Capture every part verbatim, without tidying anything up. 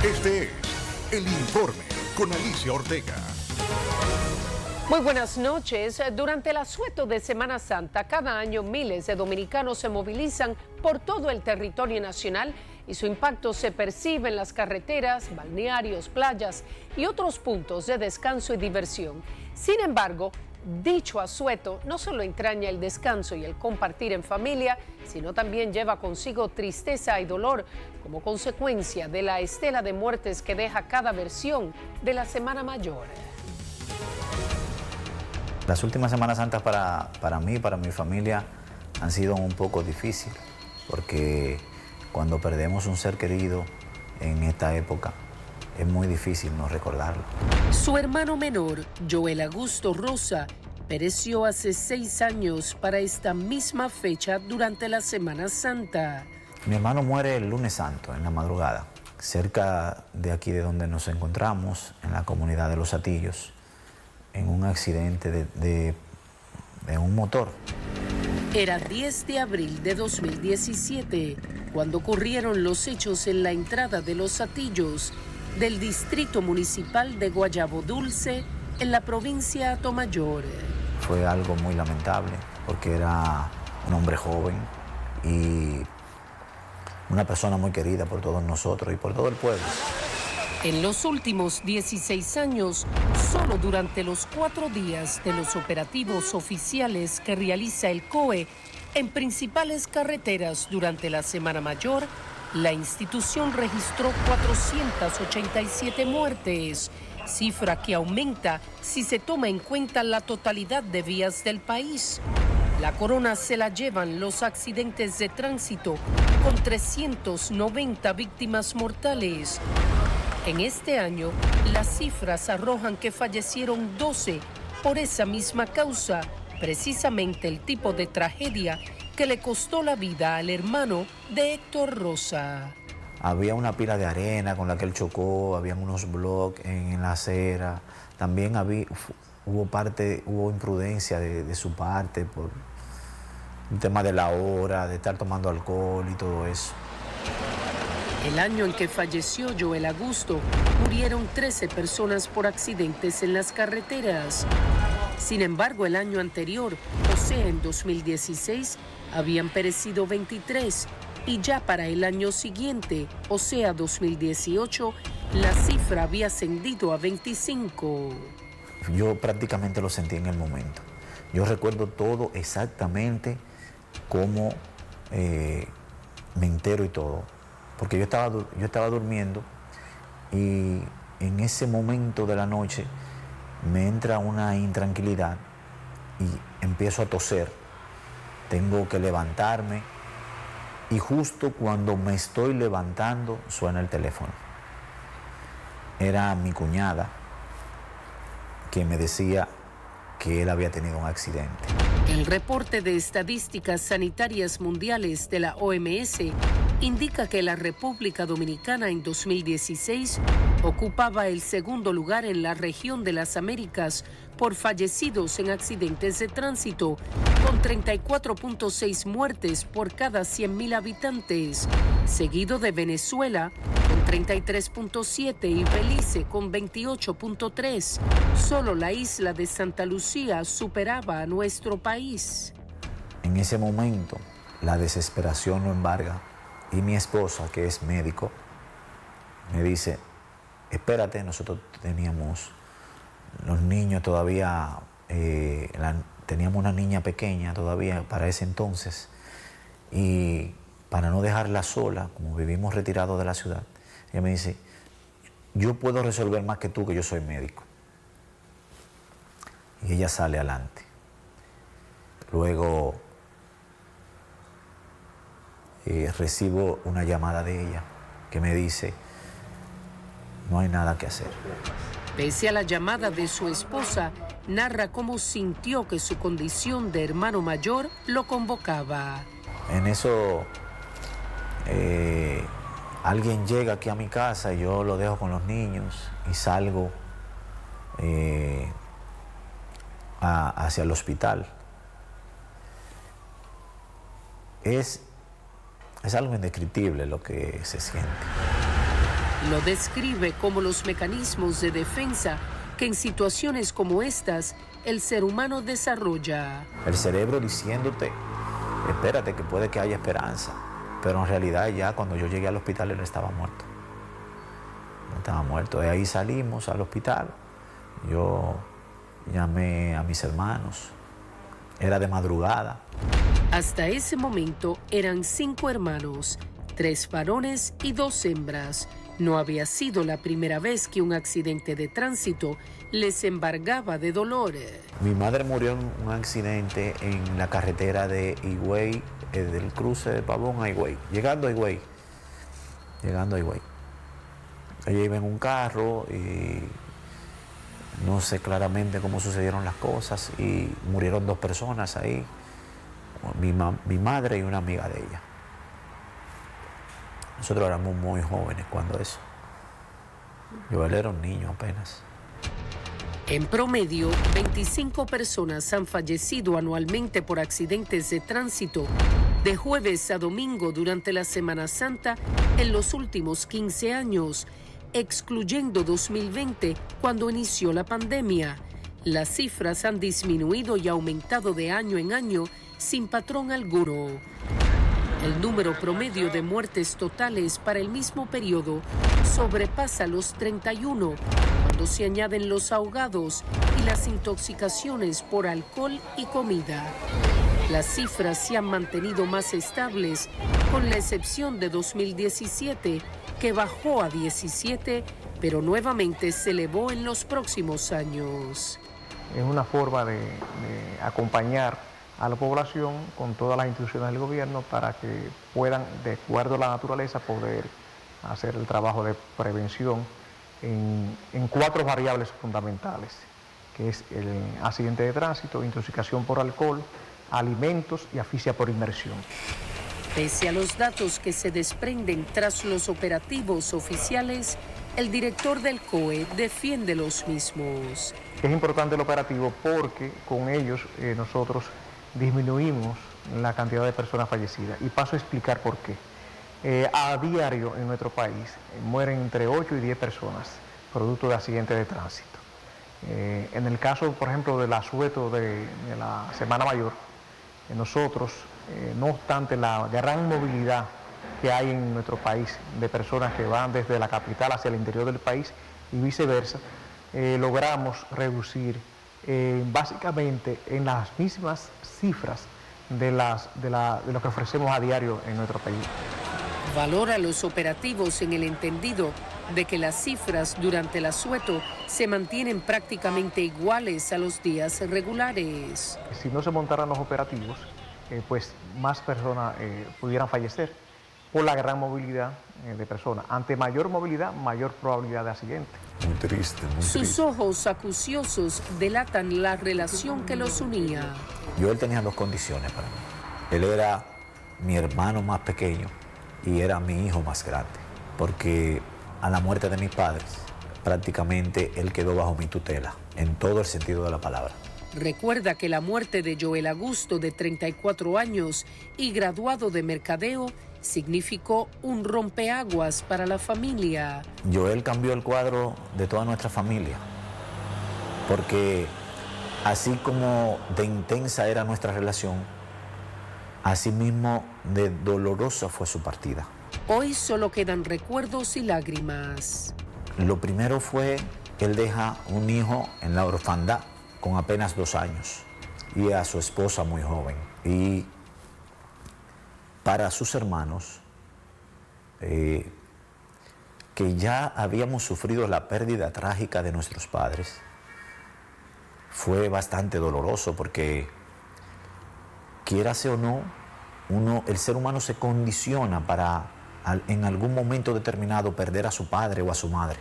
Este es El Informe con Alicia Ortega. Muy buenas noches. Durante el asueto de Semana Santa, cada año miles de dominicanos se movilizan por todo el territorio nacional y su impacto se percibe en las carreteras, balnearios, playas y otros puntos de descanso y diversión. Sin embargo, dicho asueto no solo entraña el descanso y el compartir en familia, sino también lleva consigo tristeza y dolor como consecuencia de la estela de muertes que deja cada versión de la Semana Mayor. Las últimas Semanas Santas para, para mí, para mi familia, han sido un poco difíciles, porque cuando perdemos un ser querido en esta época, es muy difícil no recordarlo. Su hermano menor, Joel Augusto Rosa, pereció hace seis años para esta misma fecha durante la Semana Santa. Mi hermano muere el lunes santo, en la madrugada, cerca de aquí de donde nos encontramos, en la comunidad de Los Atillos, en un accidente de, de, de un motor. Era diez de abril de dos mil diecisiete, cuando ocurrieron los hechos en la entrada de Los Atillos, del Distrito Municipal de Guayabo Dulce, en la provincia de Atomayor. Fue algo muy lamentable, porque era un hombre joven y una persona muy querida por todos nosotros y por todo el pueblo. En los últimos dieciséis años, solo durante los cuatro días de los operativos oficiales que realiza el C O E en principales carreteras durante la Semana Mayor, la institución registró cuatrocientas ochenta y siete muertes, cifra que aumenta si se toma en cuenta la totalidad de vías del país. La corona se la llevan los accidentes de tránsito, con trescientas noventa víctimas mortales. En este año, las cifras arrojan que fallecieron doce por esa misma causa, precisamente el tipo de tragedia que le costó la vida al hermano de Héctor Rosa. Había una pila de arena con la que él chocó, habían unos bloques en, en la acera, también había, hubo, parte, hubo imprudencia de, de su parte por un tema de la hora, de estar tomando alcohol y todo eso. El año en que falleció Joel Augusto, murieron trece personas por accidentes en las carreteras. Sin embargo, el año anterior, o sea, en dos mil dieciséis, habían perecido veintitrés, y ya para el año siguiente, o sea, dos mil dieciocho, la cifra había ascendido a veinticinco. Yo prácticamente lo sentí en el momento. Yo recuerdo todo exactamente cómo eh, me entero y todo. Porque yo estaba, yo estaba durmiendo y en ese momento de la noche me entra una intranquilidad y empiezo a toser. Tengo que levantarme y justo cuando me estoy levantando suena el teléfono. Era mi cuñada que me decía que él había tenido un accidente. El reporte de estadísticas sanitarias mundiales de la O M S indica que la República Dominicana en dos mil dieciséis ocupaba el segundo lugar en la región de las Américas por fallecidos en accidentes de tránsito, con treinta y cuatro punto seis muertes por cada cien mil habitantes, seguido de Venezuela con treinta y tres punto siete y Belice con veintiocho punto tres. Solo la isla de Santa Lucía superaba a nuestro país. En ese momento, la desesperación no embarga. Y mi esposa, que es médico, me dice, espérate, nosotros teníamos los niños todavía, eh, la, teníamos una niña pequeña todavía para ese entonces, y para no dejarla sola, como vivimos retirados de la ciudad, ella me dice, yo puedo resolver más que tú, que yo soy médico. Y ella sale adelante. Luego Eh, recibo una llamada de ella que me dice, no hay nada que hacer. Pese a la llamada de su esposa, narra cómo sintió que su condición de hermano mayor lo convocaba. En eso, eh, alguien llega aquí a mi casa y yo lo dejo con los niños y salgo eh, a, hacia el hospital. Es... Es algo indescriptible lo que se siente. Lo describe como los mecanismos de defensa que en situaciones como estas el ser humano desarrolla. El cerebro diciéndote, espérate que puede que haya esperanza, pero en realidad ya cuando yo llegué al hospital él estaba muerto. Él estaba muerto. De ahí salimos al hospital, yo llamé a mis hermanos, era de madrugada. Hasta ese momento eran cinco hermanos, tres varones y dos hembras. No había sido la primera vez que un accidente de tránsito les embargaba de dolor. Mi madre murió en un accidente en la carretera de Higüey, eh, del cruce de Pavón a Higüey, llegando a Higüey, llegando a Higüey. Ella iba en un carro y no sé claramente cómo sucedieron las cosas y murieron dos personas ahí, mi, ma mi madre y una amiga de ella. Nosotros éramos muy jóvenes cuando eso. Yo era un niño apenas. En promedio, veinticinco personas han fallecido anualmente por accidentes de tránsito de jueves a domingo durante la Semana Santa en los últimos quince años, excluyendo dos mil veinte, cuando inició la pandemia. Las cifras han disminuido y aumentado de año en año sin patrón alguno. El número promedio de muertes totales para el mismo periodo sobrepasa los treinta y uno, cuando se añaden los ahogados y las intoxicaciones por alcohol y comida. Las cifras se han mantenido más estables, con la excepción de dos mil diecisiete, que bajó a diecisiete, pero nuevamente se elevó en los próximos años. Es una forma de, de acompañar a la población con todas las instituciones del gobierno para que puedan, de acuerdo a la naturaleza, poder hacer el trabajo de prevención en, en cuatro variables fundamentales, que es el accidente de tránsito, intoxicación por alcohol, alimentos y asfixia por inmersión. Pese a los datos que se desprenden tras los operativos oficiales, el director del C O E defiende los mismos. Es importante el operativo porque con ellos eh, nosotros disminuimos la cantidad de personas fallecidas. Y paso a explicar por qué. Eh, a diario en nuestro país eh, mueren entre ocho y diez personas producto de accidentes de tránsito. Eh, en el caso, por ejemplo, del asueto de, de la Semana Mayor, eh, nosotros, eh, no obstante la gran movilidad que hay en nuestro país de personas que van desde la capital hacia el interior del país y viceversa, eh, logramos reducir eh, básicamente en las mismas cifras de, las, de, la, de lo que ofrecemos a diario en nuestro país. Valora los operativos en el entendido de que las cifras durante el asueto se mantienen prácticamente iguales a los días regulares. Si no se montaran los operativos, eh, pues más personas eh, pudieran fallecer por la gran movilidad eh, de personas. Ante mayor movilidad, mayor probabilidad de accidente. Muy triste, muy Sus triste. ojos acuciosos delatan la relación que los unía. Yo él tenía dos condiciones para mí. Él era mi hermano más pequeño y era mi hijo más grande, porque a la muerte de mis padres prácticamente él quedó bajo mi tutela, en todo el sentido de la palabra. Recuerda que la muerte de Joel Augusto, de treinta y cuatro años y graduado de mercadeo, significó un rompeaguas para la familia. Joel cambió el cuadro de toda nuestra familia, porque así como de intensa era nuestra relación, así mismo de dolorosa fue su partida. Hoy solo quedan recuerdos y lágrimas. Lo primero fue que él deja un hijo en la orfandad con apenas dos años y a su esposa muy joven. Y para sus hermanos, eh, que ya habíamos sufrido la pérdida trágica de nuestros padres, fue bastante doloroso porque, quiérase o no, uno, el ser humano se condiciona para al, en algún momento determinado perder a su padre o a su madre.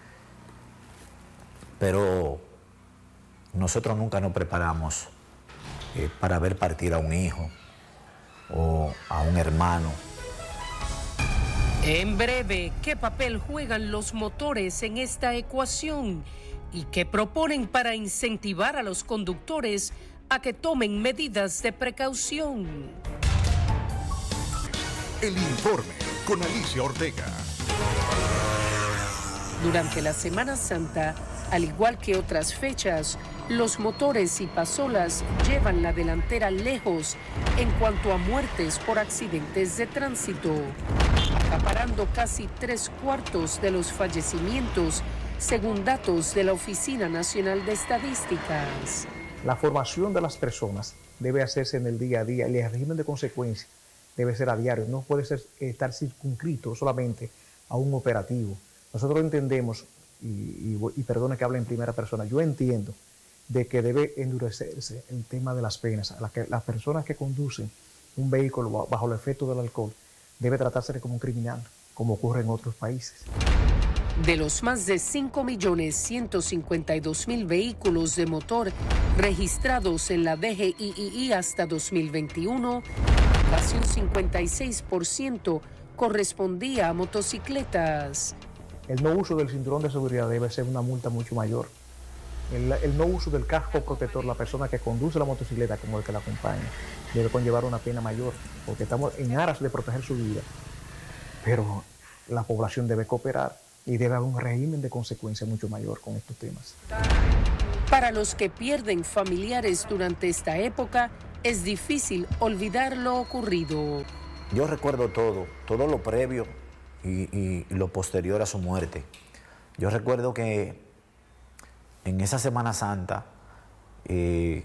Pero nosotros nunca nos preparamos eh, para ver partir a un hijo o a un hermano. En breve, ¿qué papel juegan los motores en esta ecuación? ¿Y qué proponen para incentivar a los conductores a que tomen medidas de precaución? El informe con Alicia Ortega. Durante la Semana Santa, al igual que otras fechas, los motores y pasolas llevan la delantera lejos en cuanto a muertes por accidentes de tránsito, acaparando casi tres cuartos de los fallecimientos, según datos de la Oficina Nacional de Estadísticas. La formación de las personas debe hacerse en el día a día y el régimen de consecuencias debe ser a diario, no puede ser, estar circunscrito solamente a un operativo. Nosotros entendemos, y, y, y perdone que hable en primera persona, yo entiendo de que debe endurecerse el tema de las penas. A la que, las personas que conducen un vehículo bajo el efecto del alcohol debe tratarse como un criminal, como ocurre en otros países. De los más de cinco millones ciento cincuenta y dos mil vehículos de motor registrados en la D G I I I hasta dos mil veintiuno, casi un cincuenta y seis por ciento correspondía a motocicletas. El no uso del cinturón de seguridad debe ser una multa mucho mayor. El, el no uso del casco protector, la persona que conduce la motocicleta como el que la acompaña, debe conllevar una pena mayor, porque estamos en aras de proteger su vida. Pero la población debe cooperar y debe haber un régimen de consecuencia mucho mayor con estos temas. Para los que pierden familiares durante esta época, es difícil olvidar lo ocurrido. Yo recuerdo todo, todo lo previo y, y lo posterior a su muerte. Yo recuerdo que en esa Semana Santa eh,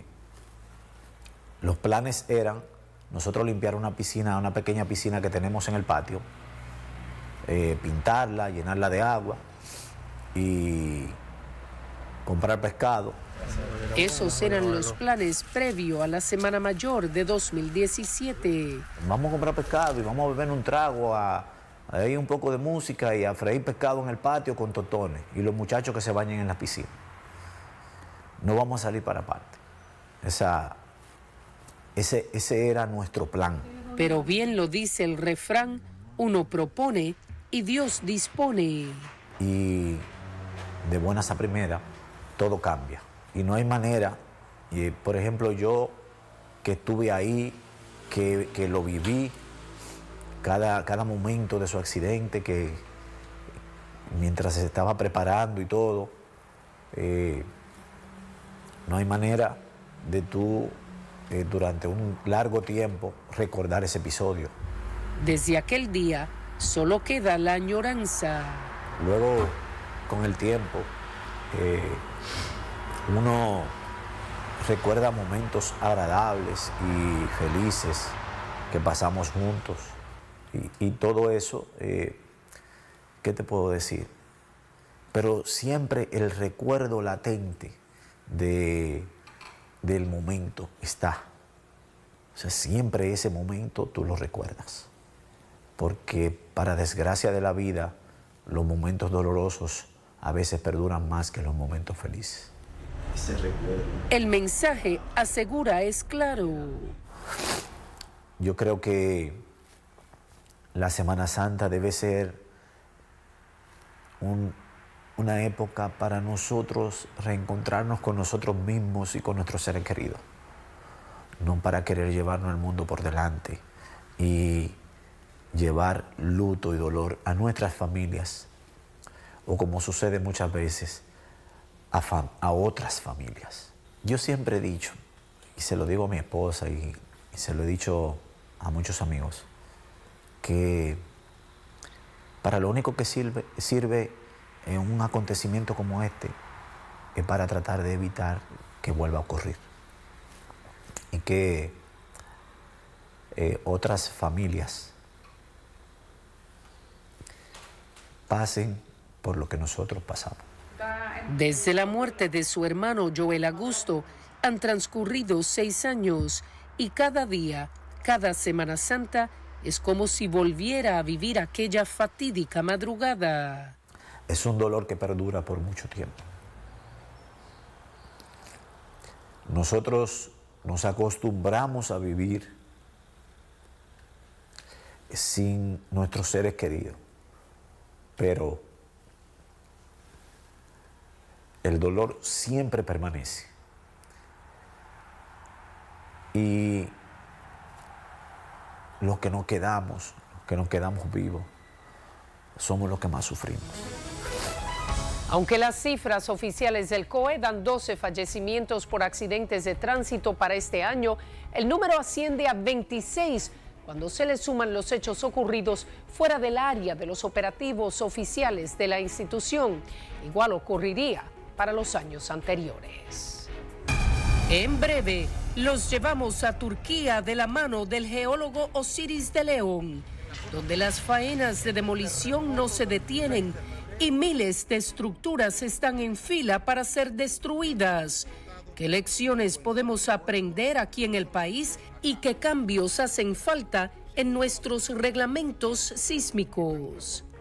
los planes eran nosotros limpiar una piscina, una pequeña piscina que tenemos en el patio, eh, pintarla, llenarla de agua y comprar pescado. Esos eran los planes previo a la Semana Mayor de dos mil diecisiete. Vamos a comprar pescado y vamos a beber un trago, a, a ir un poco de música y a freír pescado en el patio con totones y los muchachos que se bañen en la piscina. No vamos a salir para aparte. Esa, ese, ese era nuestro plan. Pero bien lo dice el refrán, uno propone y Dios dispone. Y de buenas a primeras, todo cambia. Y no hay manera, y, por ejemplo, yo que estuve ahí, que, que lo viví, cada, cada momento de su accidente, que mientras se estaba preparando y todo, eh, no hay manera de tú, eh, durante un largo tiempo, recordar ese episodio. Desde aquel día, solo queda la añoranza. Luego, con el tiempo, eh, uno recuerda momentos agradables y felices que pasamos juntos. Y, y todo eso, eh, ¿qué te puedo decir? Pero siempre el recuerdo latente de, del momento está. O sea, siempre ese momento tú lo recuerdas. Porque para desgracia de la vida, los momentos dolorosos a veces perduran más que los momentos felices. Ese recuerdo. El mensaje, asegura, es claro. Yo creo que la Semana Santa debe ser un, una época para nosotros reencontrarnos con nosotros mismos y con nuestros seres queridos. No para querer llevarnos el mundo por delante y llevar luto y dolor a nuestras familias, o como sucede muchas veces, a, fam a otras familias. Yo siempre he dicho, y se lo digo a mi esposa y, y se lo he dicho a muchos amigos, que para lo único que sirve, sirve en un acontecimiento como este es para tratar de evitar que vuelva a ocurrir. Y que eh, otras familias pasen por lo que nosotros pasamos. Desde la muerte de su hermano Joel Augusto han transcurrido seis años y cada día, cada Semana Santa, es como si volviera a vivir aquella fatídica madrugada. Es un dolor que perdura por mucho tiempo. Nosotros nos acostumbramos a vivir sin nuestros seres queridos, pero el dolor siempre permanece. Y los que nos quedamos, los que nos quedamos vivos, somos los que más sufrimos. Aunque las cifras oficiales del C O E dan doce fallecimientos por accidentes de tránsito para este año, el número asciende a veintiséis cuando se le suman los hechos ocurridos fuera del área de los operativos oficiales de la institución. Igual ocurriría para los años anteriores. En breve, los llevamos a Turquía de la mano del geólogo Osiris de León, donde las faenas de demolición no se detienen y miles de estructuras están en fila para ser destruidas. ¿Qué lecciones podemos aprender aquí en el país y qué cambios hacen falta en nuestros reglamentos sísmicos?